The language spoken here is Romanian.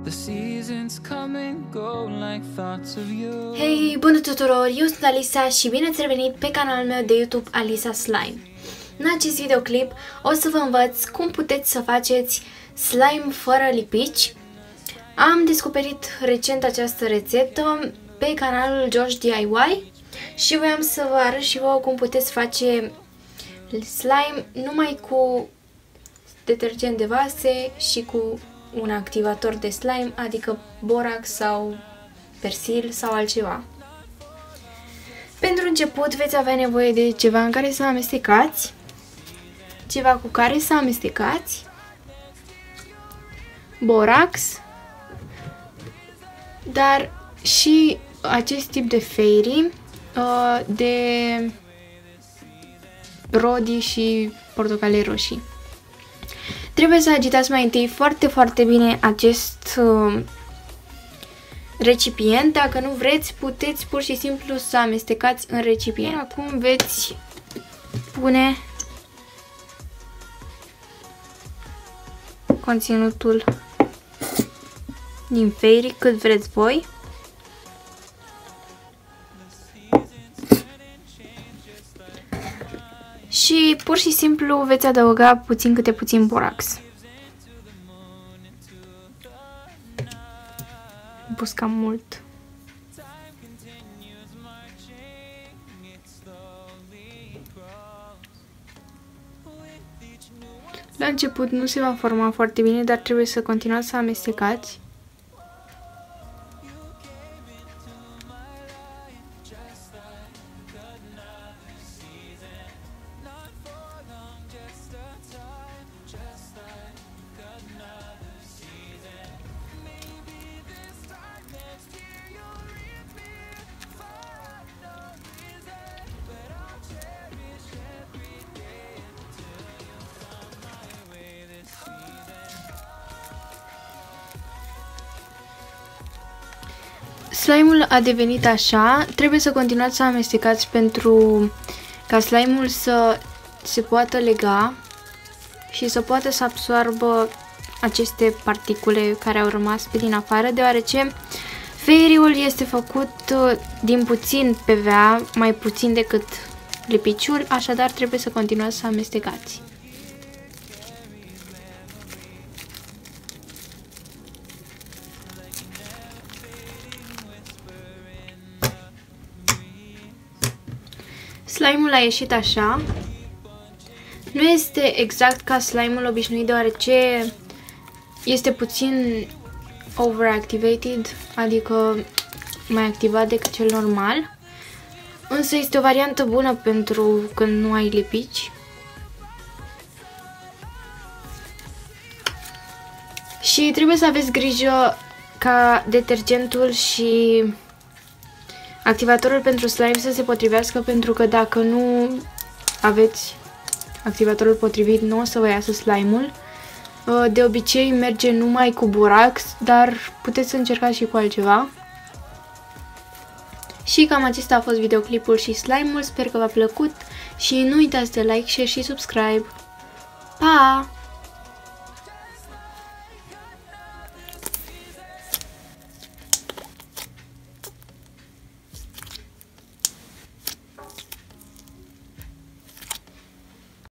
Hei, bună tuturor! Eu sunt Alisa și bine ați revenit pe canalul meu de YouTube Alisa Slime. În acest videoclip o să vă învăț cum puteți să faceți slime fără lipici. Am descoperit recent această rețetă pe canalul George DIY și voiam să vă arăt și vouă cum puteți face slime numai cu detergent de vase și cu un activator de slime, adică borax sau persil sau altceva. Pentru început veți avea nevoie de ceva în care să amestecați, ceva cu care să amestecați, borax, dar și acest tip de fairy de rodii și portocale roșii. Trebuie să agitați mai întâi foarte bine acest recipient. Dacă nu vreți, puteți pur și simplu să amestecați în recipient. Acum veți pune conținutul din fairy cât vreți voi. Și pur și simplu veți adăuga puțin câte puțin borax. Am pus cam mult. La început nu se va forma foarte bine, dar trebuie să continuați să amestecați. Slime-ul a devenit așa, trebuie să continuați să amestecați pentru ca slime-ul să se poată lega și să poată să absoarbă aceste particule care au rămas pe din afară, deoarece fairy-ul este făcut din puțin PVA, mai puțin decât lipiciul, așadar trebuie să continuați să amestecați. Slime-ul a ieșit așa. Nu este exact ca slime-ul obișnuit, deoarece este puțin overactivated, adică mai activat decât cel normal. Însă este o variantă bună pentru când nu ai lipici. Și trebuie să aveți grijă ca detergentul și activatorul pentru slime să se potrivească, pentru că dacă nu aveți activatorul potrivit, nu o să vă iasă slime-ul. De obicei merge numai cu borax, dar puteți să încercați și cu altceva. Și cam acesta a fost videoclipul și slime-ul, sper că v-a plăcut și nu uitați de like, share și subscribe. Pa!